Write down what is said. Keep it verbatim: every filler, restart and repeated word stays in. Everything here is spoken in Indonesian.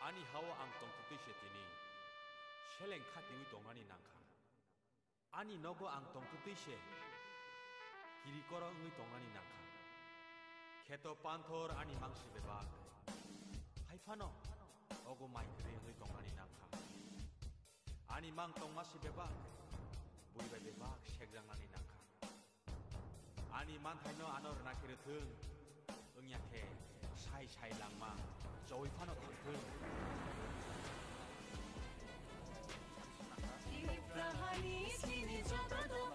Ani hawa ang tong tuti setini sheleng khatiwi tongani nangkha ani nogo ang tong tuti se kiri koro ngui tongani nangkha keto panthor ani mangsi beba haifano ogo mai kri ngui tongani nangkha ani mang tong masi beba bui ba beba segrangani nangkha ani man thaino anor nakire thung 응약해 사이사이 랑마 저위 파노 탕thương Ibrahani sini jabado